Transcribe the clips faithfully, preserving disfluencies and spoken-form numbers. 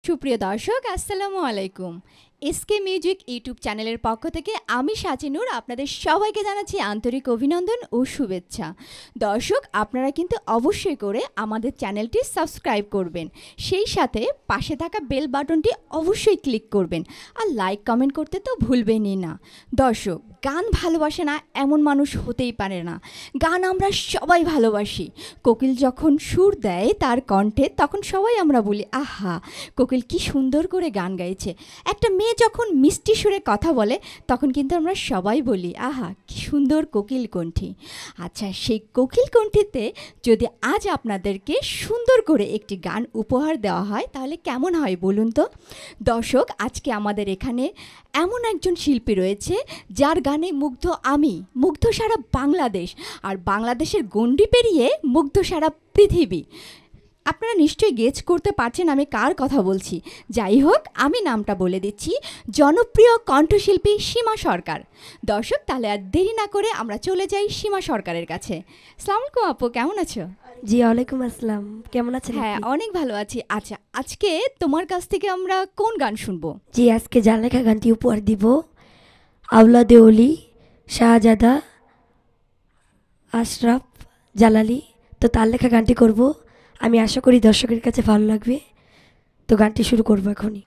সুপ্রিয় দর্শক আসসালামু আলাইকুম। এসকে মিউজিক ইউটিউব চ্যানেলের পক্ষ থেকে আমি সাচিনুর আপনাদের সবাইকে জানাচ্ছি আন্তরিক অভিনন্দন ও শুভেচ্ছা। দর্শক, আপনারা কিন্তু অবশ্যই করে আমাদের চ্যানেলটি সাবস্ক্রাইব করবেন, সেই সাথে পাশে থাকা বেল বাটনটি অবশ্যই ক্লিক করবেন, আর লাইক কমেন্ট করতে তো ভুলবেনই না। দর্শক, গান ভালোবাসে না এমন মানুষ হতেই পারে না। গান আমরা সবাই ভালোবাসি। কোকিল যখন সুর দেয় তার কণ্ঠে, তখন সবাই আমরা বলি আহা, কোকিল কি সুন্দর করে গান গাইছে। একটা মেয়ে যখন মিষ্টি সুরে কথা বলে তখন কিন্তু আমরা সবাই বলি আহা, কি সুন্দর কোকিল কণ্ঠী। আচ্ছা, সেই কোকিল কণ্ঠীতে যদি আজ আপনাদেরকে সুন্দর করে একটি গান উপহার দেওয়া হয় তাহলে কেমন হয় বলুন তো। দর্শক, আজকে আমাদের এখানে এমন একজন শিল্পী রয়েছে যার গানে মুগ্ধ আমি, মুগ্ধ সারা বাংলাদেশ, আর বাংলাদেশের গণ্ডি পেরিয়ে মুগ্ধ সারা পৃথিবী। আপনারা নিশ্চয়ই গেস করতে পারছেন আমি কার কথা বলছি। যাই হোক, আমি নামটা বলে দিচ্ছি, জনপ্রিয় কণ্ঠশিল্পী সীমা সরকার। দর্শক, তাহলে আর দেরি না করে আমরা চলে যাই সীমা সরকারের কাছে। আসসালামু আলাইকুম আপু, কেমন আছো? জি ওয়ালাইকুম আসসালাম, কেমন আছেন? হ্যাঁ, অনেক ভালো আছি। আচ্ছা, আজকে তোমার কাছ থেকে আমরা কোন গান শুনবো? জি, আজকে যার লেখা গানটি উপহার দিব আওলাদে ওলি শাহজাদা আশরাফ জালালি। তো তার লেখা গানটি করব, আমি আশা করি দর্শকের কাছে ভালো লাগবে। তো গানটি শুরু করবো এখনই।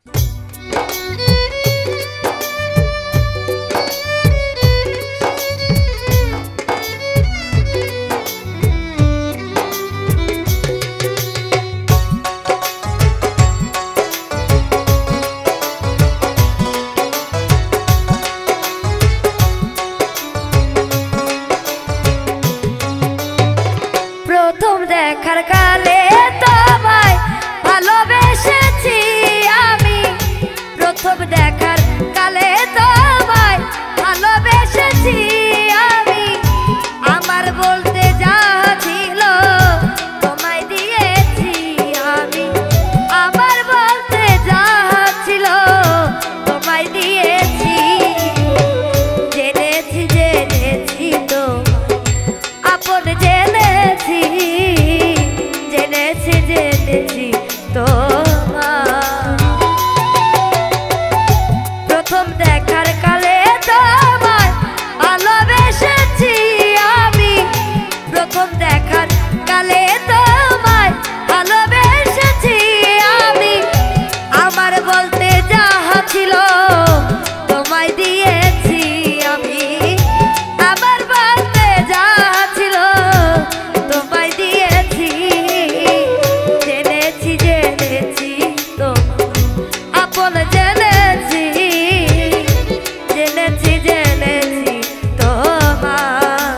প্রথম দেখার কালে তোমায় ভালোবেসেছি আমি, প্রথম দেখার কালে তোমায় ভালোবেসেছি আমি, আমার বলতে যা ছিল তোমায় দিয়েছি আমি, আমার বলতে যা ছিল তোমায় দিয়েছি, জেনেছি জেনেছি তো আপন জেনেছি, জেনেছি জেনেছি তোমার, প্রথম দেখার কালে তোমায় ভালোবেসেছি আমি, প্রথম দেখার কালে তোমায় ভালোবেসেছি আমি, আমার বলতে যা ছিল তোমায় দিয়েছি আমি, আমার বলতে যা ছিল তোমায় দিয়েছি, জেনেছি জেনেছি তো আপন জেনেছি, জেনেছি জেনেছি তোমার।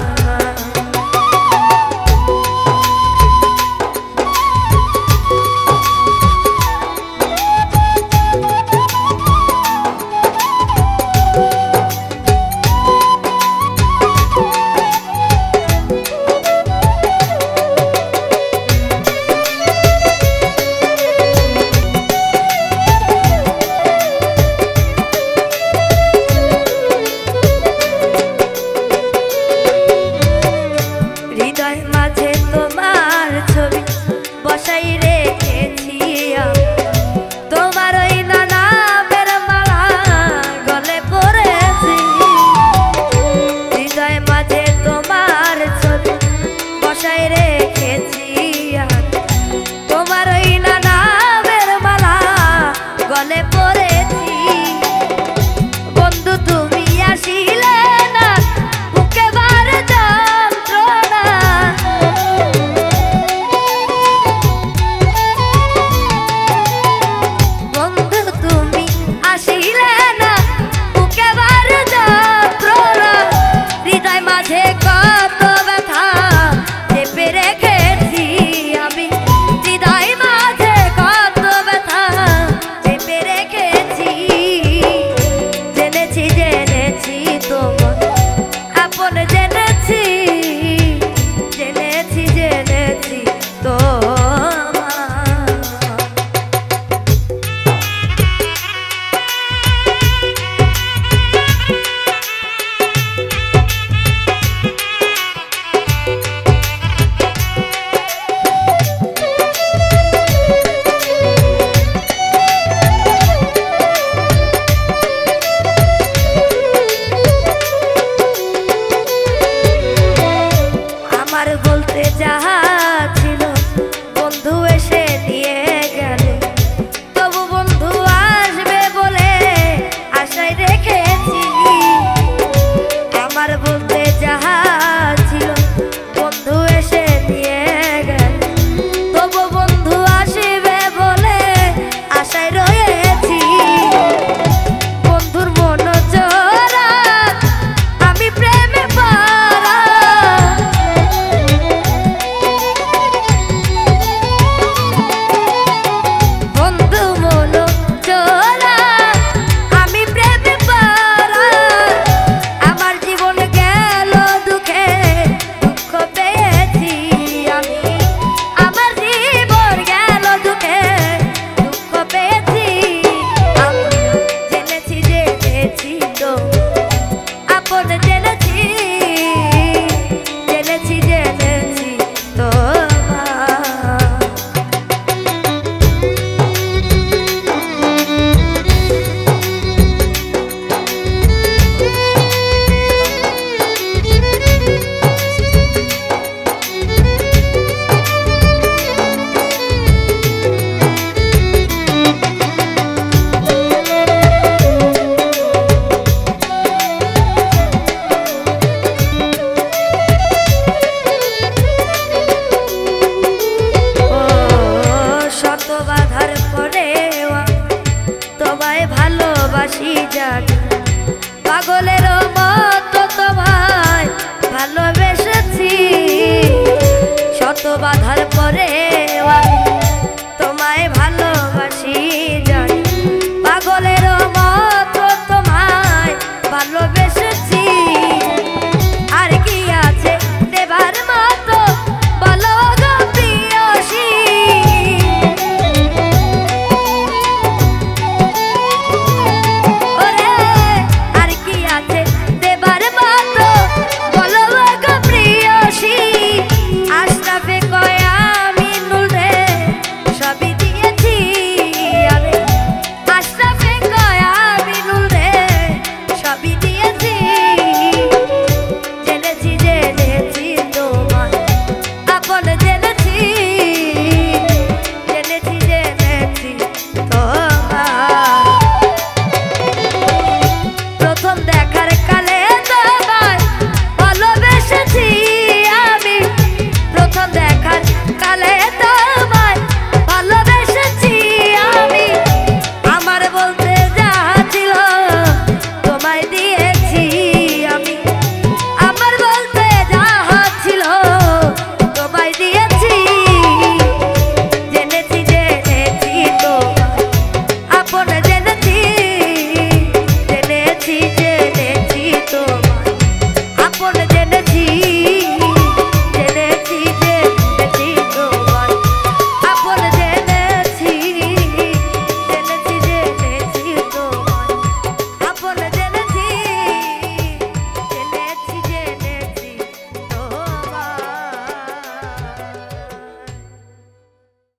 বাসি যাক পাগলের মতো তোমায় ভালোবেসেছি শত বাধার পরে আমি